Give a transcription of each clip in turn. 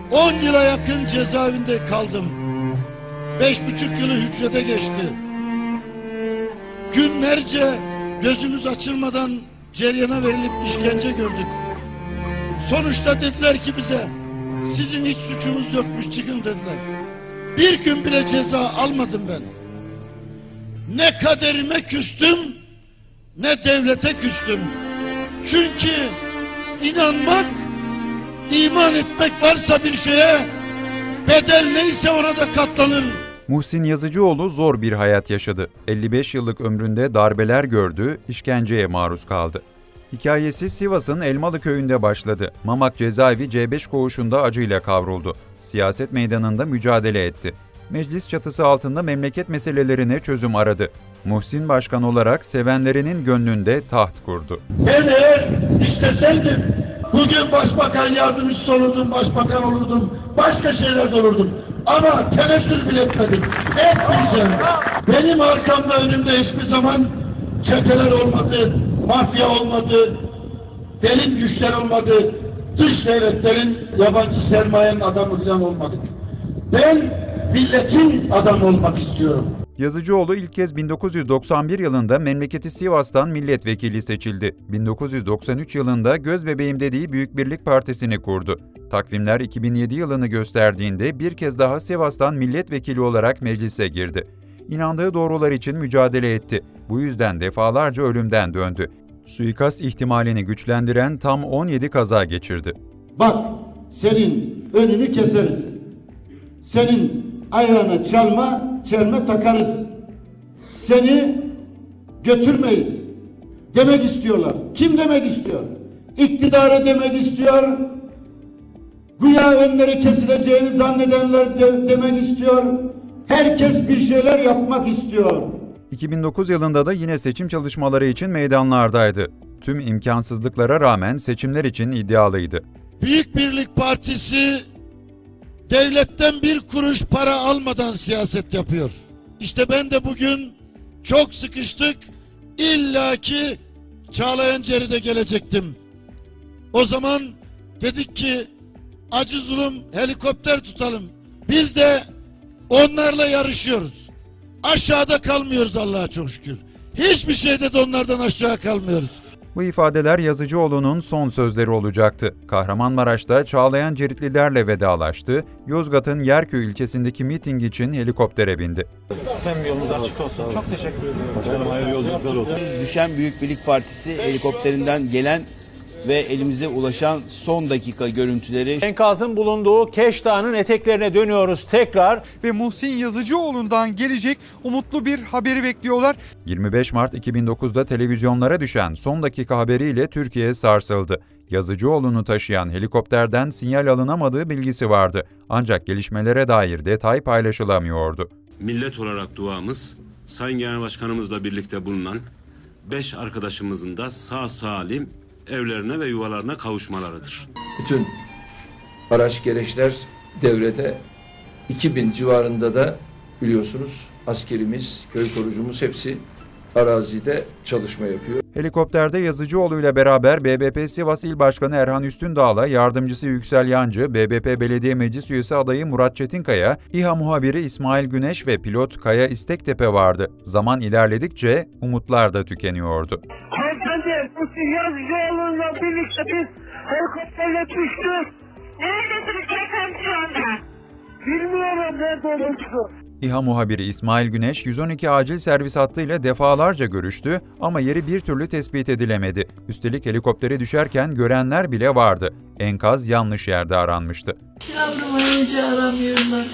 10 yıla yakın cezaevinde kaldım. 5,5 yılı hücrede geçti. Günlerce gözümüz açılmadan ceryana verilip işkence gördük. Sonuçta dediler ki bize, sizin hiç suçunuz yokmuş, çıkın dediler. Bir gün bile ceza almadım ben. Ne kaderime küstüm, ne devlete küstüm. Çünkü inanmak, iman etmek varsa bir şeye, bedel neyse ona da katlanır. Muhsin Yazıcıoğlu zor bir hayat yaşadı. 55 yıllık ömründe darbeler gördü, işkenceye maruz kaldı. Hikayesi Sivas'ın Elmalı köyünde başladı. Mamak cezaevi C5 koğuşunda acıyla kavruldu. Siyaset meydanında mücadele etti. Meclis çatısı altında memleket meselelerine çözüm aradı. Muhsin Başkan olarak sevenlerinin gönlünde taht kurdu. Ben eğer isteseydim bugün başbakan yardımcısı olurdum, başbakan olurdum, başka şeyler de olurdum. Ama tenezzül bile etmedim. Etmeyeceğim. Benim arkamda, önümde hiçbir zaman çeteler olmadı, mafya olmadı, derin güçler olmadı, dış devletlerin, yabancı sermayenin adamı falan olmadı. Ben milletin adamı olmak istiyorum. Yazıcıoğlu ilk kez 1991 yılında memleketi Sivas'tan milletvekili seçildi. 1993 yılında gözbebeğim dediği Büyük Birlik Partisi'ni kurdu. Takvimler 2007 yılını gösterdiğinde bir kez daha Sivas'tan milletvekili olarak meclise girdi. İnandığı doğrular için mücadele etti. Bu yüzden defalarca ölümden döndü. Suikast ihtimalini güçlendiren tam 17 kaza geçirdi. Bak, senin önünü keseriz. Senin ayağına çelme takarız. Seni götürmeyiz demek istiyorlar. Kim demek istiyor? İktidarı demek istiyor. Güya önleri kesileceğini zannedenler demek istiyor. Herkes bir şeyler yapmak istiyor. 2009 yılında da yine seçim çalışmaları için meydanlardaydı. Tüm imkansızlıklara rağmen seçimler için iddialıydı. Büyük Birlik Partisi devletten bir kuruş para almadan siyaset yapıyor. İşte ben de bugün çok sıkıştık, illaki Çağlayan Ceri'de gelecektim. O zaman dedik ki acı zulüm helikopter tutalım. Biz de onlarla yarışıyoruz. Aşağıda kalmıyoruz Allah'a çok şükür. Hiçbir şeyde de onlardan aşağı kalmıyoruz. Bu ifadeler Yazıcıoğlu'nun son sözleri olacaktı. Kahramanmaraş'ta Çağlayan Ceritlilerle vedalaştı. Yozgat'ın Yerköy ilçesindeki miting için helikoptere bindi. Efendim yolunuz açık olsun. Çok teşekkür ederim. Başkanım hayırlı yolculuklar olsun. Düşen Büyük Birlik Partisi helikopterinden gelen ve elimize ulaşan son dakika görüntüleri. Enkazın bulunduğu Keş Dağı'nın eteklerine dönüyoruz tekrar. Ve Muhsin Yazıcıoğlu'ndan gelecek umutlu bir haberi bekliyorlar. 25 Mart 2009'da televizyonlara düşen son dakika haberiyle Türkiye sarsıldı. Yazıcıoğlu'nu taşıyan helikopterden sinyal alınamadığı bilgisi vardı. Ancak gelişmelere dair detay paylaşılamıyordu. Millet olarak duamız, Sayın Genel Başkanımızla birlikte bulunan 5 arkadaşımızın da sağ salim evlerine ve yuvalarına kavuşmalarıdır. Bütün araç gereçler devrede, 2000 civarında da biliyorsunuz askerimiz, köy korucumuz hepsi arazide çalışma yapıyor. Helikopterde Yazıcıoğlu ile beraber BBP Sivas İl Başkanı Erhan Üstündağ'la yardımcısı Yüksel Yancı, BBP Belediye Meclis Üyesi adayı Murat Çetinkaya, İHA muhabiri İsmail Güneş ve pilot Kaya İstektepe vardı. Zaman ilerledikçe umutlar da tükeniyordu. Hanımefendi, Muhsin Yazıcıoğlu'yla birlikte biz helikopterle düştük. Neredesiniz beyefendi şu anda? Bilmiyorum nerede olduğunuzu. İHA muhabiri İsmail Güneş, 112 acil servis hattıyla defalarca görüştü ama yeri bir türlü tespit edilemedi. Üstelik helikopteri düşerken görenler bile vardı. Enkaz yanlış yerde aranmıştı. Yavrum önce aramıyorlar.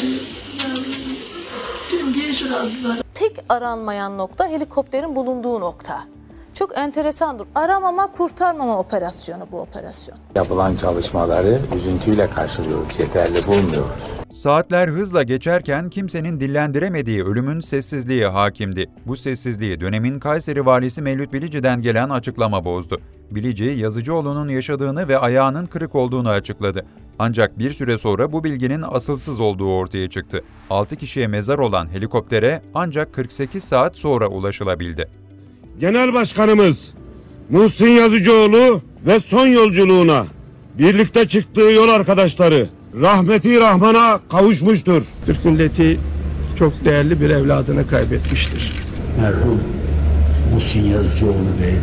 Tüm geç aradılar. Tek aranmayan nokta helikopterin bulunduğu nokta. Çok enteresandır. Aramama, kurtarmama operasyonu bu operasyon. Yapılan çalışmaları üzüntüyle karşılıyoruz. Yeterli bulmuyoruz. Saatler hızla geçerken kimsenin dillendiremediği ölümün sessizliği hakimdi. Bu sessizliği dönemin Kayseri valisi Mevlüt Bilici'den gelen açıklama bozdu. Bilici, Yazıcıoğlu'nun yaşadığını ve ayağının kırık olduğunu açıkladı. Ancak bir süre sonra bu bilginin asılsız olduğu ortaya çıktı. 6 kişiye mezar olan helikoptere ancak 48 saat sonra ulaşılabildi. Genel Başkanımız Muhsin Yazıcıoğlu ve son yolculuğuna birlikte çıktığı yol arkadaşları rahmeti rahmana kavuşmuştur. Türk milleti çok değerli bir evladını kaybetmiştir. Merhum Muhsin Yazıcıoğlu Bey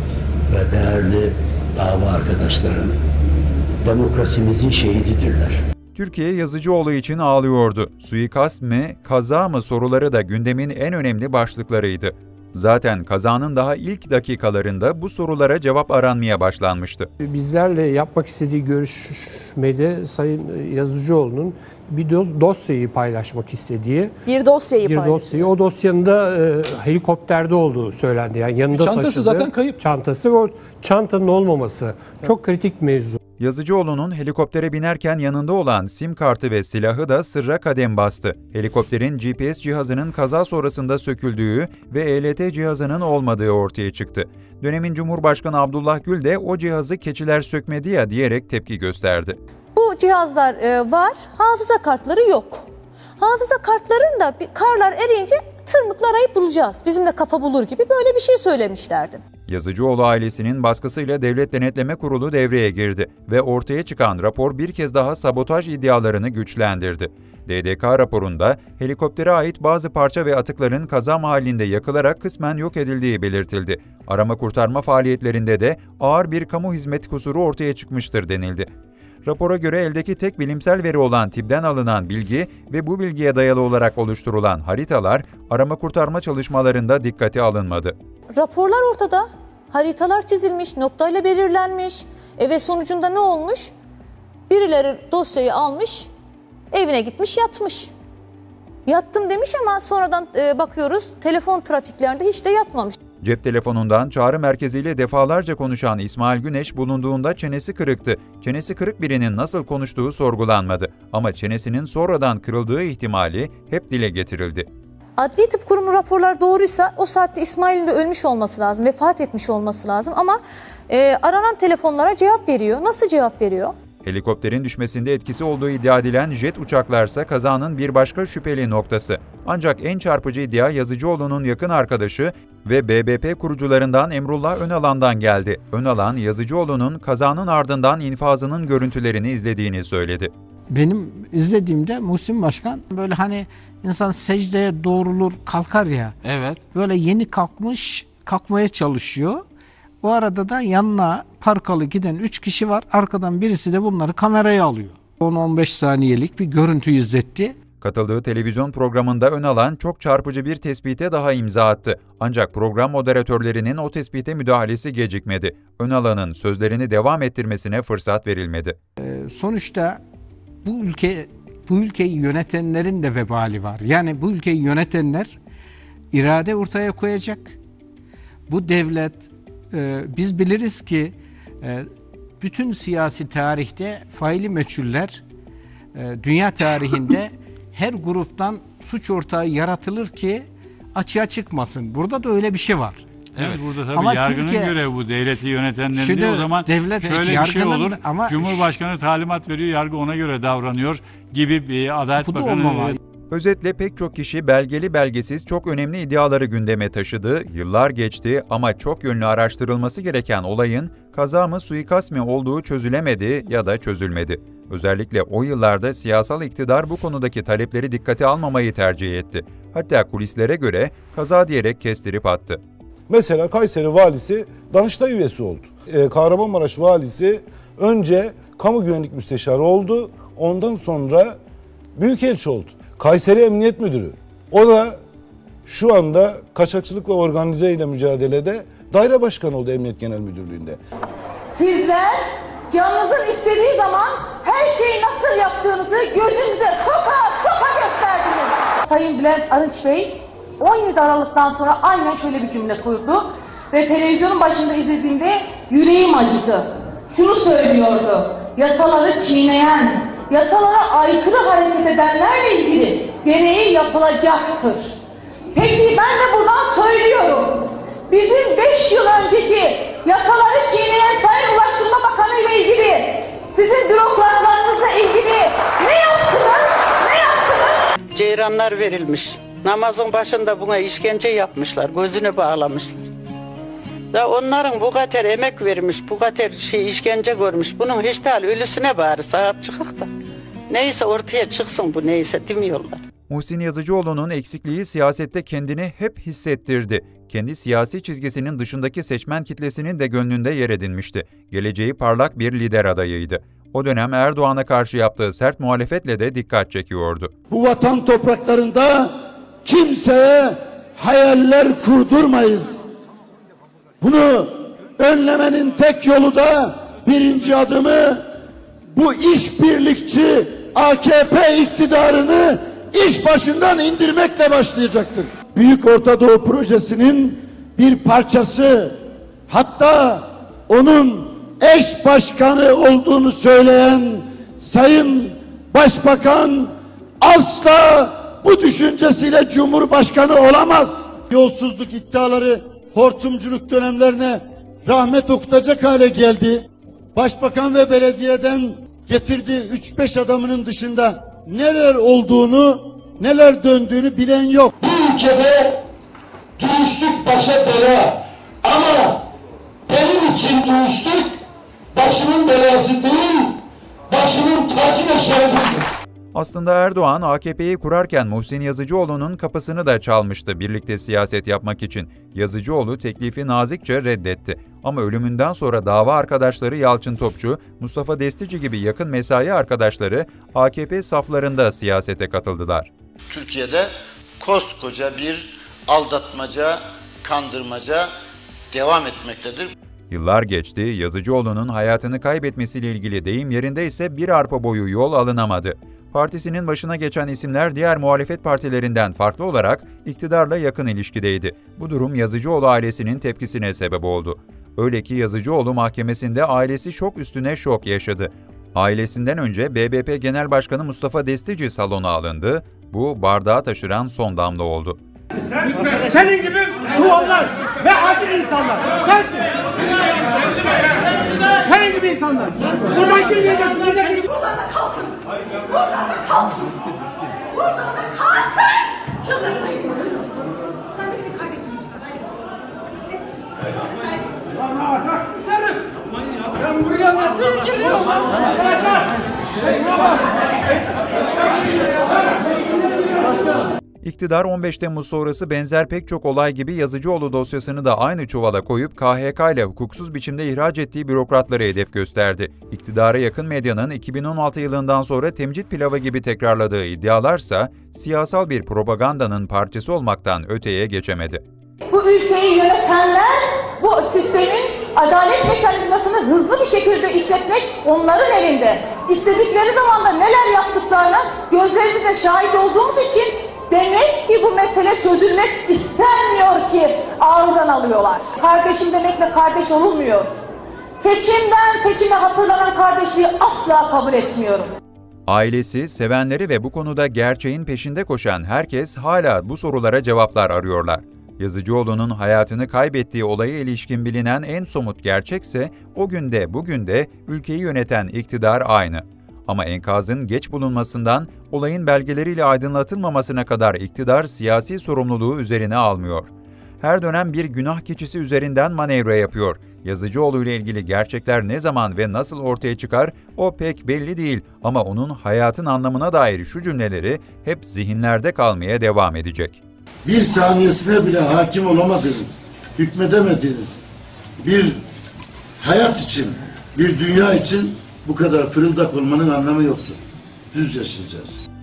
ve değerli dava arkadaşlarım demokrasimizin şehididirler. Türkiye Yazıcıoğlu için ağlıyordu. Suikast mı, kaza mı soruları da gündemin en önemli başlıklarıydı. Zaten kazanın daha ilk dakikalarında bu sorulara cevap aranmaya başlanmıştı. Bizlerle yapmak istediği görüşmede Sayın Yazıcıoğlu'nun bir dosyayı paylaşmak istediği. Bir dosyayı. O dosyanın da helikopterde olduğu söylendi. Yani yanında çantası taşıdığı, zaten kayıp. Çantası ve o çantanın olmaması çok kritik mevzu. Yazıcıoğlu'nun helikoptere binerken yanında olan sim kartı ve silahı da sırra kadem bastı. Helikopterin GPS cihazının kaza sonrasında söküldüğü ve ELT cihazının olmadığı ortaya çıktı. Dönemin Cumhurbaşkanı Abdullah Gül de o cihazı keçiler sökmedi ya diyerek tepki gösterdi. Bu cihazlar var, hafıza kartları yok. Hafıza kartlarını da karlar eriyince tırmıkla arayıp bulacağız. Bizim de kafa bulur gibi böyle bir şey söylemişlerdi. Yazıcıoğlu ailesinin baskısıyla Devlet Denetleme Kurulu devreye girdi ve ortaya çıkan rapor bir kez daha sabotaj iddialarını güçlendirdi. DDK raporunda helikoptere ait bazı parça ve atıkların kaza mahallinde yakılarak kısmen yok edildiği belirtildi. Arama kurtarma faaliyetlerinde de ağır bir kamu hizmet kusuru ortaya çıkmıştır denildi. Rapora göre eldeki tek bilimsel veri olan TİB'den alınan bilgi ve bu bilgiye dayalı olarak oluşturulan haritalar arama kurtarma çalışmalarında dikkate alınmadı. Raporlar ortada, haritalar çizilmiş, noktayla belirlenmiş ve sonucunda ne olmuş? Birileri dosyayı almış, evine gitmiş yatmış. Yattım demiş ama sonradan bakıyoruz telefon trafiklerinde hiç de yatmamış. Cep telefonundan çağrı merkeziyle defalarca konuşan İsmail Güneş bulunduğunda çenesi kırıktı. Çenesi kırık birinin nasıl konuştuğu sorgulanmadı. Ama çenesinin sonradan kırıldığı ihtimali hep dile getirildi. Adli Tıp Kurumu raporları doğruysa o saatte İsmail'in de ölmüş olması lazım, vefat etmiş olması lazım. Ama aranan telefonlara cevap veriyor. Nasıl cevap veriyor? Helikopterin düşmesinde etkisi olduğu iddia edilen jet uçaklarsa kazanın bir başka şüpheli noktası. Ancak en çarpıcı iddia Yazıcıoğlu'nun yakın arkadaşı ve BBP kurucularından Emrullah Önalan'dan geldi. Önalan, Yazıcıoğlu'nun kazanın ardından infazının görüntülerini izlediğini söyledi. Benim izlediğimde Muhsin Başkan böyle hani insan secdeye doğrulur kalkar ya. Evet. Böyle yeni kalkmaya çalışıyor. O arada da yanına parkalı giden 3 kişi var. Arkadan birisi de bunları kameraya alıyor. 10-15 saniyelik bir görüntü izletti. Katıldığı televizyon programında Önalan çok çarpıcı bir tespite daha imza attı. Ancak program moderatörlerinin o tespite müdahalesi gecikmedi. Önalan'ın sözlerini devam ettirmesine fırsat verilmedi. Sonuçta bu ülkeyi yönetenlerin de vebali var. Yani bu ülkeyi yönetenler irade ortaya koyacak. Bu devlet biz biliriz ki bütün siyasi tarihte faili meçhuller dünya tarihinde her gruptan suç ortağı yaratılır ki açığa çıkmasın. Burada da öyle bir şey var. Evet, burada tabii ama yargının görevi bu, devleti yönetenlerin de o zaman şöyle bir şey olur. Ama Cumhurbaşkanı talimat veriyor, yargı ona göre davranıyor gibi bir Adalet Bakanı. Özetle pek çok kişi belgeli belgesiz çok önemli iddiaları gündeme taşıdı. Yıllar geçti ama çok yönlü araştırılması gereken olayın kaza mı suikast mı olduğu çözülemedi ya da çözülmedi. Özellikle o yıllarda siyasal iktidar bu konudaki talepleri dikkate almamayı tercih etti. Hatta kulislere göre kaza diyerek kestirip attı. Mesela Kayseri valisi Danıştay üyesi oldu. Kahramanmaraş valisi önce kamu güvenlik müsteşarı oldu. Ondan sonra büyükelçi oldu. Kayseri Emniyet Müdürü. O da şu anda kaçakçılık ve organize ile mücadelede daire başkanı oldu Emniyet Genel Müdürlüğü'nde. Sizler canınızın istediği zaman her şeyi nasıl yaptığınızı gözümüze soka gösterdiniz. Sayın Bülent Arınç Bey 17 Aralık'tan sonra aynen şöyle bir cümle kurdu ve televizyonun başında izlediğimde yüreğim acıdı. Şunu söylüyordu: yasaları çiğneyen, yasalara aykırı hareket edenlerle ilgili gereği yapılacaktır. Peki ben de buradan söylüyorum. Bizim 5 yıl önceki yasaları çiğneyen Sayın Ulaştırma Bakanı ile ilgili, sizin bürokratlarınızla ilgili ne yaptınız? Ne yaptınız? Ceyranlar verilmiş. Namazın başında buna işkence yapmışlar. Gözünü bağlamışlar. Da onların bu kadar emek vermiş, bu kadar işkence görmüş. Bunun hiç değil ölüsüne bari sahip çıkık da. Neyse ortaya çıksın, bu neyse demiyorlar. Muhsin Yazıcıoğlu'nun eksikliği siyasette kendini hep hissettirdi. Kendi siyasi çizgisinin dışındaki seçmen kitlesinin de gönlünde yer edinmişti. Geleceği parlak bir lider adayıydı. O dönem Erdoğan'a karşı yaptığı sert muhalefetle de dikkat çekiyordu. Bu vatan topraklarında kimseye hayaller kurdurmayız. Bunu önlemenin tek yolu da birinci adımı bu işbirlikçi AKP iktidarını iş başından indirmekle başlayacaktır. Büyük Orta Doğu Projesi'nin bir parçası, hatta onun eş başkanı olduğunu söyleyen Sayın Başbakan asla bu düşüncesiyle Cumhurbaşkanı olamaz. Yolsuzluk iddiaları hortumculuk dönemlerine rahmet okutacak hale geldi. Başbakan ve belediyeden getirdiği 3-5 adamının dışında neler olduğunu, neler döndüğünü bilen yok. Bu ülkede dürüstlük başa bela, ama benim için dürüstlük başımın belası değil, başımın tacı ve şerefidir. Aslında Erdoğan AKP'yi kurarken Muhsin Yazıcıoğlu'nun kapısını da çalmıştı birlikte siyaset yapmak için. Yazıcıoğlu teklifi nazikçe reddetti. Ama ölümünden sonra dava arkadaşları Yalçın Topçu, Mustafa Destici gibi yakın mesai arkadaşları AKP saflarında siyasete katıldılar. Türkiye'de koskoca bir aldatmaca, kandırmaca devam etmektedir. Yıllar geçti, Yazıcıoğlu'nun hayatını kaybetmesiyle ilgili deyim yerinde ise bir arpa boyu yol alınamadı. Partisinin başına geçen isimler diğer muhalefet partilerinden farklı olarak iktidarla yakın ilişkideydi. Bu durum Yazıcıoğlu ailesinin tepkisine sebep oldu. Öyle ki Yazıcıoğlu mahkemesinde ailesi şok üstüne şok yaşadı. Ailesinden önce BBP Genel Başkanı Mustafa Destici salona alındı. Bu bardağı taşıran son damla oldu. Senin gibi çuvallar ve adil insanlar. Sensin. Senin gibi insanlar. Buradan girmeyeceksin. Buradan da kalkın. Buradan da kalkın. Buradan da kalkın. Çıldırmayın bizi. Sen de beni kaydetmiyorsun. Ben buraya nasıl giriyorum? İktidar 15 Temmuz sonrası benzer pek çok olay gibi Yazıcıoğlu dosyasını da aynı çuvala koyup KHK ile hukuksuz biçimde ihraç ettiği bürokratları hedef gösterdi. İktidara yakın medyanın 2016 yılından sonra temcit pilavı gibi tekrarladığı iddialarsa siyasal bir propagandanın parçası olmaktan öteye geçemedi. Bu ülkeyi yönetenler bu sistemin adalet mekanizmasını hızlı bir şekilde işletmek onların elinde. İstedikleri zaman da neler yaptıklarına gözlerimize şahit olduğumuz için demek ki bu mesele çözülmek istenmiyor ki ağırdan alıyorlar. Kardeşim demekle kardeş olunmuyor. Seçimden seçime hatırlanan kardeşliği asla kabul etmiyorum. Ailesi, sevenleri ve bu konuda gerçeğin peşinde koşan herkes hala bu sorulara cevaplar arıyorlar. Yazıcıoğlu'nun hayatını kaybettiği olaya ilişkin bilinen en somut gerçekse o günde bugün de ülkeyi yöneten iktidar aynı. Ama enkazın geç bulunmasından olayın belgeleriyle aydınlatılmamasına kadar iktidar siyasi sorumluluğu üzerine almıyor. Her dönem bir günah keçisi üzerinden manevra yapıyor. Yazıcıoğlu ile ilgili gerçekler ne zaman ve nasıl ortaya çıkar o pek belli değil ama onun hayatın anlamına dair şu cümleleri hep zihinlerde kalmaya devam edecek. Bir saniyesine bile hakim olamadığınız, hükmedemediğiniz bir hayat için, bir dünya için bu kadar fırıldak olmanın anlamı yoktur. Düz yaşayacağız.